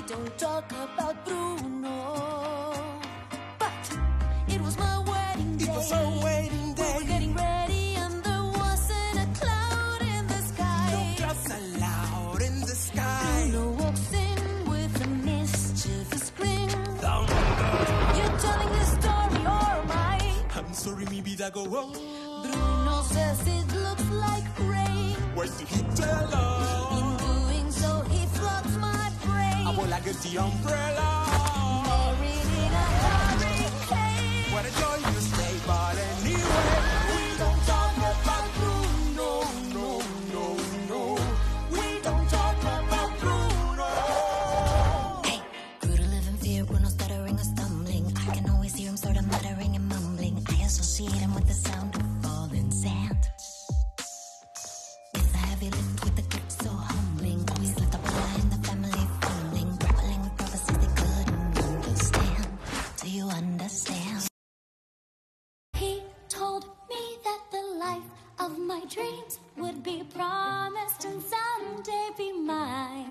don't talk about Bruno. But it was my wedding day. It was our wedding day. We were getting ready and there wasn't a cloud in the sky. No clouds allowed in the sky. Bruno walks in with a mischievous grin. Thunder. You're telling this story or am I? I'm sorry, maybe that go wrong. Bruno says it looks like rain. What did he tell us? In doing so, he floods my brain. I will like the umbrella. Married in a hurricane. What a joy you stay, but anyway, we don't talk about Bruno. No, no, no. We don't talk about Bruno. Hey, grew to live in fear, Bruno stuttering or stumbling. I can always hear him sort of muttering and mumbling. I associate him with the sound of falling sand. It's a heavy lift with a grip so humbling. Always left a brother in the family fumbling, grappling with prophecies they couldn't understand. Do you understand? He told me that the life of my dreams would be promised and someday be mine.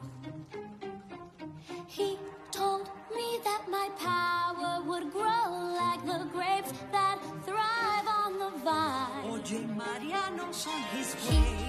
He told me that my power would grow like the grapes that thrive on the vine. Oye, María, no son his He ways.